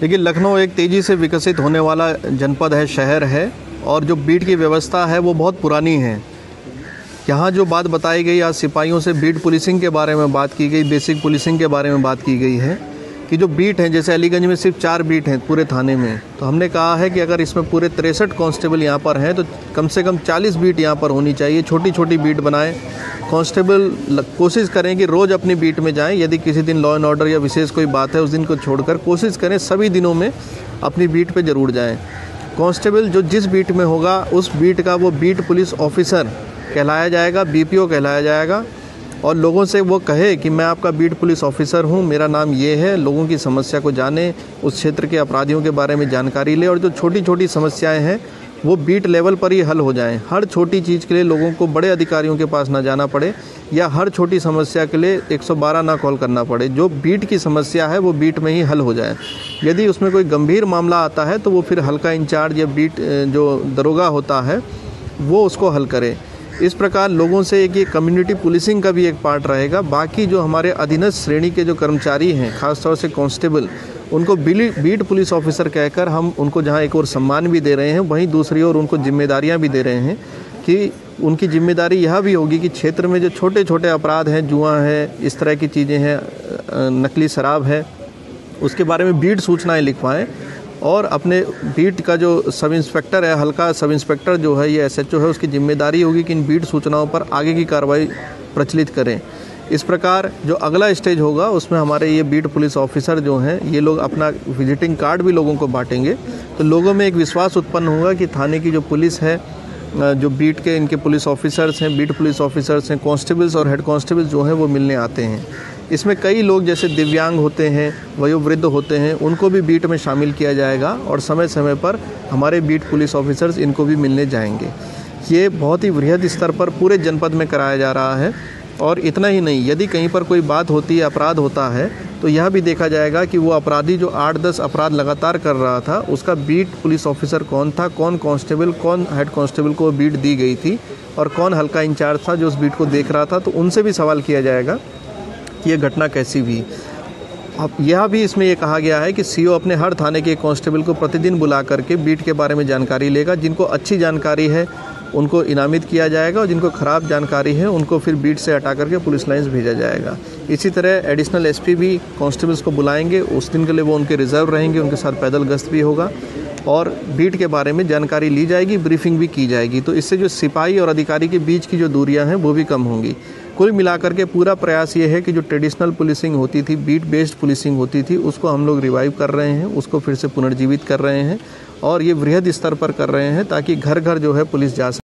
देखिए, लखनऊ एक तेज़ी से विकसित होने वाला जनपद है, शहर है, और जो बीट की व्यवस्था है वो बहुत पुरानी है। यहाँ जो बात बताई गई, आज सिपाहियों से बीट पुलिसिंग के बारे में बात की गई, बेसिक पुलिसिंग के बारे में बात की गई है कि जो बीट हैं, जैसे अलीगंज में सिर्फ 4 बीट हैं पूरे थाने में, तो हमने कहा है कि अगर इसमें पूरे 63 कांस्टेबल यहाँ पर हैं तो कम से कम 40 बीट यहाँ पर होनी चाहिए। छोटी छोटी बीट बनाएं। कांस्टेबल कोशिश करें कि रोज़ अपनी बीट में जाएं। यदि किसी दिन लॉ एंड ऑर्डर या विशेष कोई बात है, उस दिन को छोड़कर कोशिश करें सभी दिनों में अपनी बीट पे ज़रूर जाएं। कांस्टेबल जो जिस बीट में होगा उस बीट का वो बीट पुलिस ऑफिसर कहलाया जाएगा, बीपीओ कहलाया जाएगा, और लोगों से वो कहे कि मैं आपका बीट पुलिस ऑफिसर हूँ, मेरा नाम ये है। लोगों की समस्या को जाने, उस क्षेत्र के अपराधियों के बारे में जानकारी ले, और जो छोटी छोटी समस्याएं हैं वो बीट लेवल पर ही हल हो जाएं। हर छोटी चीज़ के लिए लोगों को बड़े अधिकारियों के पास ना जाना पड़े, या हर छोटी समस्या के लिए 112 ना कॉल करना पड़े। जो बीट की समस्या है वो बीट में ही हल हो जाए। यदि उसमें कोई गंभीर मामला आता है तो वो फिर हल्का इंचार्ज या बीट जो दरोगा होता है वो उसको हल करे। इस प्रकार लोगों से एक ये कम्युनिटी पुलिसिंग का भी एक पार्ट रहेगा। बाकी जो हमारे अधीनस्थ श्रेणी के जो कर्मचारी हैं, खासतौर से कांस्टेबल, उनको बीट पुलिस ऑफिसर कहकर हम उनको जहां एक और सम्मान भी दे रहे हैं, वहीं दूसरी ओर उनको जिम्मेदारियां भी दे रहे हैं कि उनकी जिम्मेदारी यह भी होगी कि क्षेत्र में जो छोटे छोटे अपराध हैं, जुआ है, इस तरह की चीज़ें हैं, नकली शराब है, उसके बारे में बीट सूचनाएँ लिखवाएँ। और अपने बीट का जो सब इंस्पेक्टर है, हल्का सब इंस्पेक्टर जो है, ये एसएचओ है, उसकी जिम्मेदारी होगी कि इन बीट सूचनाओं पर आगे की कार्रवाई प्रचलित करें। इस प्रकार जो अगला स्टेज होगा उसमें हमारे ये बीट पुलिस ऑफिसर जो हैं, ये लोग अपना विजिटिंग कार्ड भी लोगों को बांटेंगे। तो लोगों में एक विश्वास उत्पन्न होगा कि थाने की जो पुलिस है, जो बीट के इनके पुलिस ऑफिसर्स हैं, बीट पुलिस ऑफिसर्स हैं, कांस्टेबल्स और हेड कांस्टेबल्स जो हैं वो मिलने आते हैं। इसमें कई लोग जैसे दिव्यांग होते हैं, वयोवृद्ध होते हैं, उनको भी बीट में शामिल किया जाएगा, और समय समय पर हमारे बीट पुलिस ऑफिसर्स इनको भी मिलने जाएंगे। ये बहुत ही वृहद स्तर पर पूरे जनपद में कराया जा रहा है। और इतना ही नहीं, यदि कहीं पर कोई बात होती है, अपराध होता है, तो यह भी देखा जाएगा कि वो अपराधी जो 8-10 अपराध लगातार कर रहा था, उसका बीट पुलिस ऑफिसर कौन था, कौन कांस्टेबल, कौन हेड कांस्टेबल को बीट दी गई थी, और कौन हल्का इंचार्ज था जो उस बीट को देख रहा था। तो उनसे भी सवाल किया जाएगा कि ये घटना कैसी हुई। अब यह भी इसमें ये कहा गया है कि सीओ अपने हर थाने के कांस्टेबल को प्रतिदिन बुला करके बीट के बारे में जानकारी लेगा। जिनको अच्छी जानकारी है उनको इनामित किया जाएगा, और जिनको ख़राब जानकारी है उनको फिर बीट से हटा करके पुलिस लाइन्स भेजा जाएगा। इसी तरह एडिशनल एसपी भी कांस्टेबल्स को बुलाएंगे। उस दिन के लिए वो उनके रिजर्व रहेंगे, उनके साथ पैदल गश्त भी होगा, और बीट के बारे में जानकारी ली जाएगी, ब्रीफिंग भी की जाएगी। तो इससे जो सिपाही और अधिकारी के बीच की जो दूरियां हैं वो भी कम होंगी। कुल मिलाकर के पूरा प्रयास ये है कि जो ट्रेडिशनल पुलिसिंग होती थी, बीट बेस्ड पुलिसिंग होती थी, उसको हम लोग रिवाइव कर रहे हैं, उसको फिर से पुनर्जीवित कर रहे हैं, और ये वृहद स्तर पर कर रहे हैं ताकि घर घर जो है पुलिस जा सके।